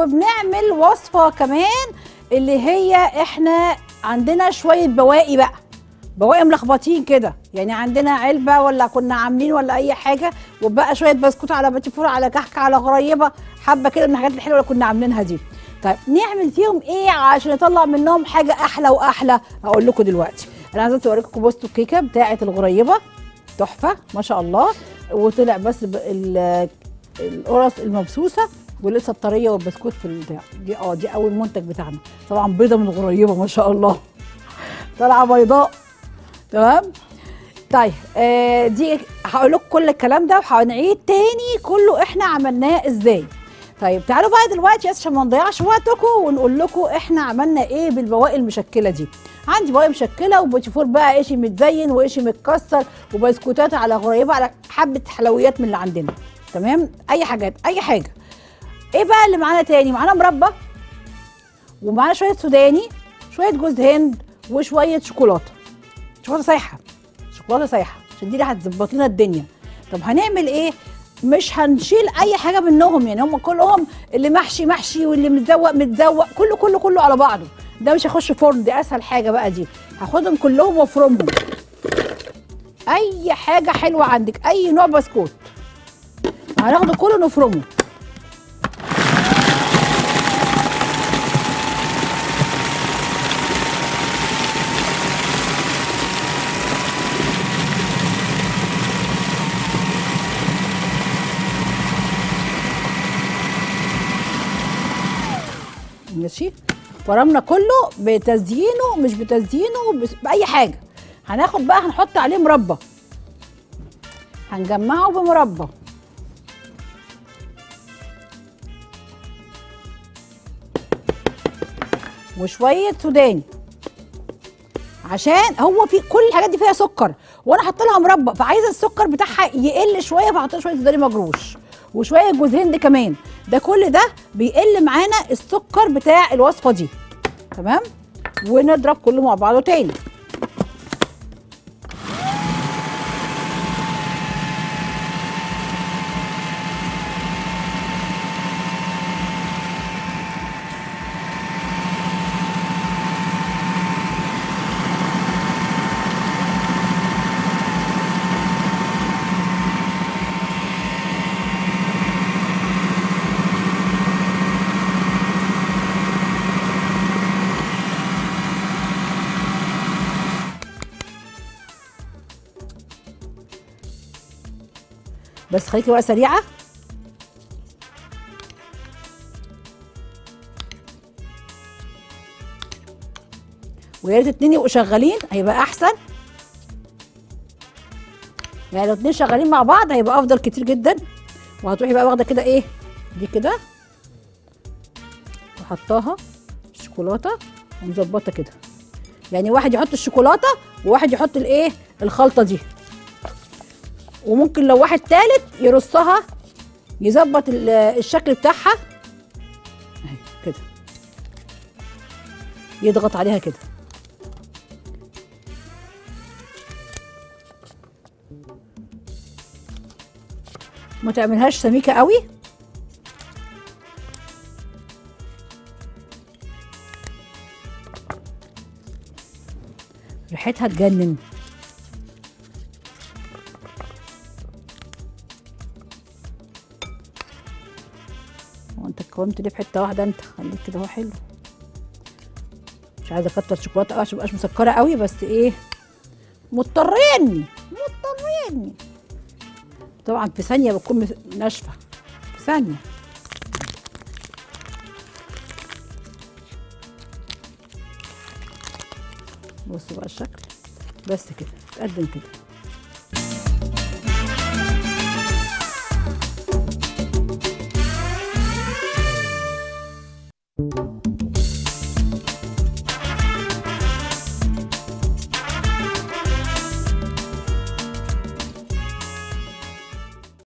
وبنعمل وصفه كمان اللي هي احنا عندنا شويه بواقي بقى، بواقي ملخبطين كده، يعني عندنا علبه ولا كنا عاملين ولا اي حاجه، وبقى شويه بسكوت على باتي فور على كحكه على غريبه، حبه كده من الحاجات الحلوه اللي كنا عاملينها دي. طيب نعمل فيهم ايه عشان نطلع منهم حاجه احلى واحلى؟ هقول لكم دلوقتي. انا عايزه اوريكم بوستو الكيكه بتاعه الغريبه، تحفه ما شاء الله، وطلع بس القرص المبسوسه ولسه الطريه والبسكوت في البتاع دي. دي اول منتج بتاعنا، طبعا بيضه من الغريبه ما شاء الله، طالعه بيضاء. تمام. طيب دي هقول لكم كل الكلام ده وهنعيد تاني كله احنا عملناه ازاي. طيب تعالوا بقى دلوقتي عشان ما نضيعش وقتكم ونقول لكم احنا عملنا ايه بالبواقي المشكله دي. عندي بواقي مشكله وباتي فور بقى، قشي متزين وقشي متكسر وبسكوتات على غريبه على حبه حلويات من اللي عندنا. تمام. اي حاجات اي حاجه. ايه بقى اللي معانا تاني؟ معانا مربى، ومعانا شويه سوداني، شويه جوز هند، وشويه شوكولاته. شوكولاته سايحه، شوكولاته سايحه عشان دي اللي هتظبط لنا الدنيا. طب هنعمل ايه؟ مش هنشيل اي حاجه منهم، يعني هم كلهم اللي محشي محشي واللي متزوق متزوق، كله كله كله على بعضه. ده مش هيخش فرن، دي اسهل حاجه بقى دي. هاخدهم كلهم وافرمهم. اي حاجه حلوه عندك، اي نوع بسكوت هناخده كله نفرمه. ماشي. فرمنا كله بتزيينه مش بتزيينه باي حاجه. هناخد بقى هنحط عليه مربى، هنجمعه بمربى. وشويه سوداني، عشان هو في كل الحاجات دي فيها سكر وانا حاطه لها مربى، فعايزه السكر بتاعها يقل شويه، فحط لها شويه سوداني مجروش وشويه جوز هند كمان. ده كل ده بيقل معانا السكر بتاع الوصفه دي. تمام. ونضرب كله مع بعضه تاني. بس خليكي بقى سريعه. ويا ريت اتنين يبقوا شغالين هيبقى احسن، يعني لو اتنين شغالين مع بعض هيبقى افضل كتير جدا. وهتروحي بقى واخده كده ايه دي كده وحطاها الشوكولاته ومظبطه كده، يعني واحد يحط الشوكولاته وواحد يحط الايه الخلطه دي، وممكن لو واحد تالت يرصها يظبط الشكل بتاعها اهي كده، يضغط عليها كده. ما تعملهاش سميكه قوي، ريحتها تجنن. وانت كومت ليه في حته واحده؟ انت خليك كده، هو حلو. مش عايزه اكتر شوكولاته عشان مبقاش مسكره قوي، بس ايه مضطريني طبعا في ثانيه بتكون ناشفه، في ثانيه. بصوا بقى الشكل، بس كده تقدم كده.